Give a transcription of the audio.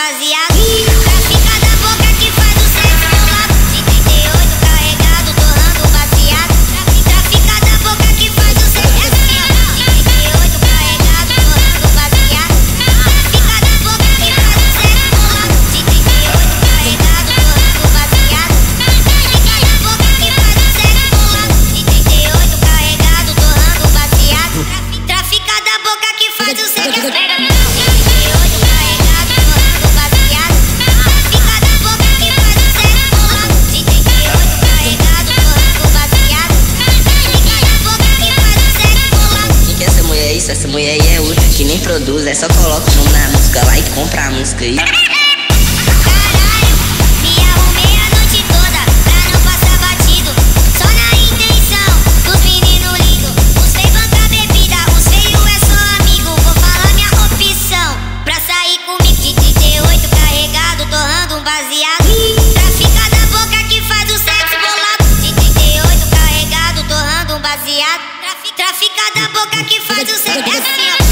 baseado. Trafica da boca que faz o sexo bolado. De 38 carregado, torrando baseado. Trafica da boca que faz o sexo bolado. De 38 carregado, torrando baseado. Trafica da boca que faz o sexo bolado. De 38 carregado, torrando baseado. Trafica da boca que faz o sexo bolado. De 38 carregado, torrando baseado. Trafica da boca que faz o sexo bolado. Essa mulher aí é outra que nem produz, é só coloca o nome na música lá e compra a música aí. Caralho, me arrumei a noite toda pra não passar batido. Só na intenção dos meninos lindos. Os feios banca bebida, os feios é só amigo. Vou falar minha opção pra sair comigo. De 38 carregado, torrando um baseado. Trafica da boca que faz o sexo bolado. De 38 carregado, torrando um baseado. Trafica da boca que faz o sexo assim, ó.